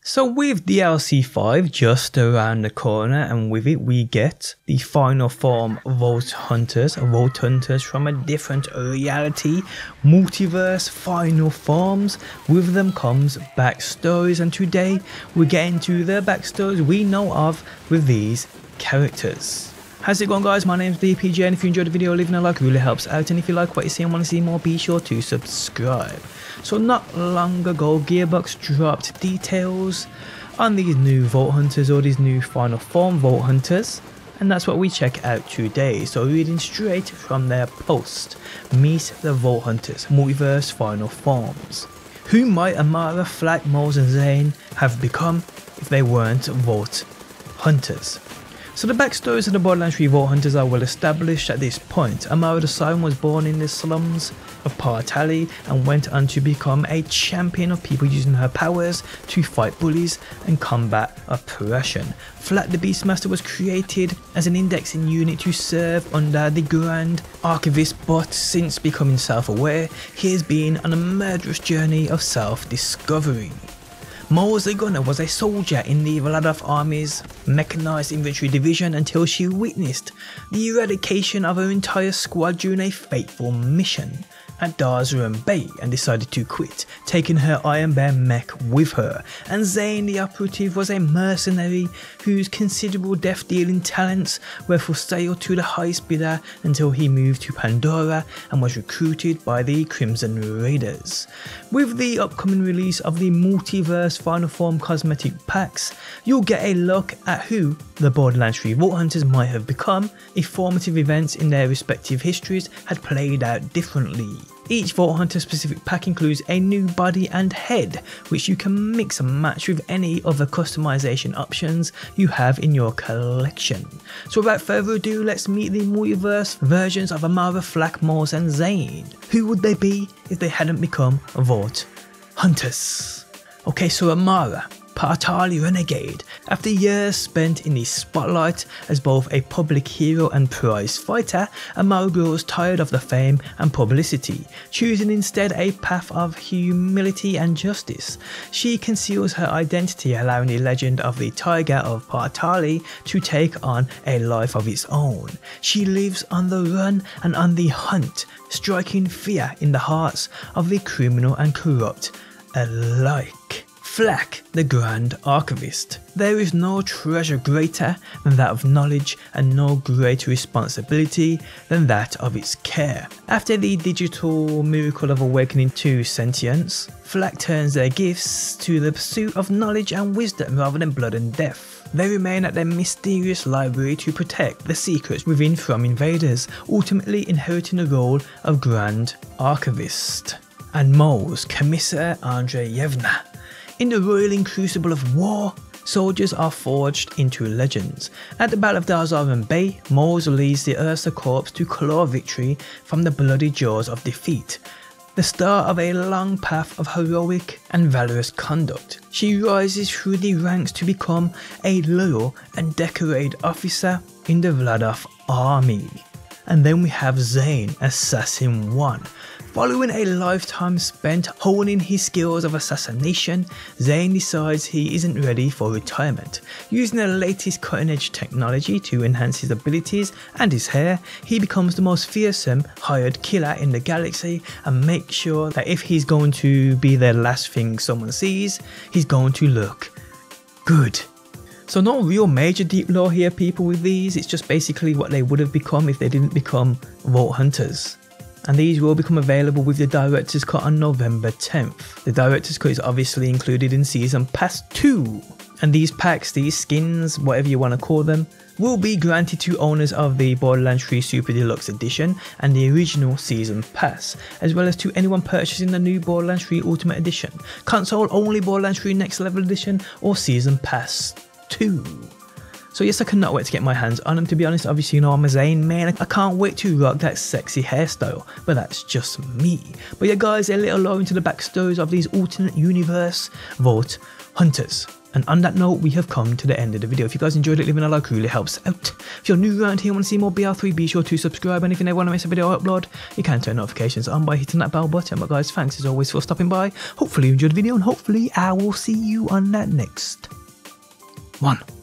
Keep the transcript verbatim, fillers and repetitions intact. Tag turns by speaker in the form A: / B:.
A: So with D L C five just around the corner, and with it we get the final form Vault Hunters, Vault Hunters from a different reality, multiverse final forms. With them comes backstories, and today we get into the backstories we know of with these characters. How's it going, guys? My name's D P J, and if you enjoyed the video, leaving a like really helps out, and if you like what you see and want to see more, be sure to subscribe. So not long ago, Gearbox dropped details on these new Vault Hunters, or these new final form Vault Hunters, and that's what we check out today. So reading straight from their post, meet the Vault Hunters, multiverse final forms. Who might Amara, Flak, Moles and Zane have become if they weren't Vault Hunters? So the backstories of the Borderlands three Vault Hunters are well established at this point. Amara the Siren was born in the slums of Partali and went on to become a champion of people using her powers to fight bullies and combat oppression. Flak the Beastmaster was created as an indexing unit to serve under the Grand Archivist, but since becoming self-aware, he has been on a murderous journey of self-discovery. Moles the Gunner was a soldier in the Vladof Army's mechanized infantry division until she witnessed the eradication of her entire squad during a fateful mission at Darzarum Bay and decided to quit, taking her Iron Bear mech with her. And Zane the Operative was a mercenary whose considerable death dealing talents were for sale to the highest bidder until he moved to Pandora and was recruited by the Crimson Raiders. With the upcoming release of the Multiverse Final Form cosmetic packs, you'll get a look at who the Borderlands three Vault Hunters might have become if formative events in their respective histories had played out differently. Each Vault Hunter specific pack includes a new body and head, which you can mix and match with any other customization options you have in your collection. So without further ado, let's meet the multiverse versions of Amara, Flak, Moles and Zane. Who would they be if they hadn't become Vault Hunters? Okay, so Amara, Partali renegade. After years spent in the spotlight as both a public hero and prize fighter, Amara grows tired of the fame and publicity, choosing instead a path of humility and justice. She conceals her identity, allowing the legend of the Tiger of Partali to take on a life of its own. She lives on the run and on the hunt, striking fear in the hearts of the criminal and corrupt alike. Flak the Grand Archivist. There is no treasure greater than that of knowledge, and no greater responsibility than that of its care. After the digital miracle of awakening to sentience, Flak turns their gifts to the pursuit of knowledge and wisdom rather than blood and death. They remain at their mysterious library to protect the secrets within from invaders, ultimately inheriting the role of Grand Archivist. And Moles, Commissar Andreyevna. In the roiling crucible of war, soldiers are forged into legends. At the Battle of Darzarum Bay, Moles leads the Ursa Corps to claw victory from the bloody jaws of defeat, the start of a long path of heroic and valorous conduct. She rises through the ranks to become a loyal and decorated officer in the Vladof Army. And then we have Zane, Assassin one. Following a lifetime spent honing his skills of assassination, Zane decides he isn't ready for retirement. Using the latest cutting-edge technology to enhance his abilities and his hair, he becomes the most fearsome hired killer in the galaxy, and makes sure that if he's going to be the last thing someone sees, he's going to look good. So no real major deep lore here, people, with these. It's just basically what they would have become if they didn't become Vault Hunters. And these will become available with the Director's Cut on November tenth. The Director's Cut is obviously included in Season Pass two. And these packs, these skins, whatever you want to call them, will be granted to owners of the Borderlands three Super Deluxe Edition and the original Season Pass, as well as to anyone purchasing the new Borderlands three Ultimate Edition, console only Borderlands three Next Level Edition, or Season Pass two. So yes, I cannot wait to get my hands on them. To be honest, obviously, you know, I'm a Zane man. I can't wait to rock that sexy hairstyle, but that's just me. But yeah, guys, a little lore into the backstories of these alternate universe Vault Hunters. And on that note, we have come to the end of the video. If you guys enjoyed it, leaving a like really helps out. If you're new around here and want to see more B R three, be sure to subscribe. And if you never want to miss a video I upload, you can turn notifications on by hitting that bell button. But guys, thanks as always for stopping by. Hopefully you enjoyed the video, and hopefully I will see you on that next one.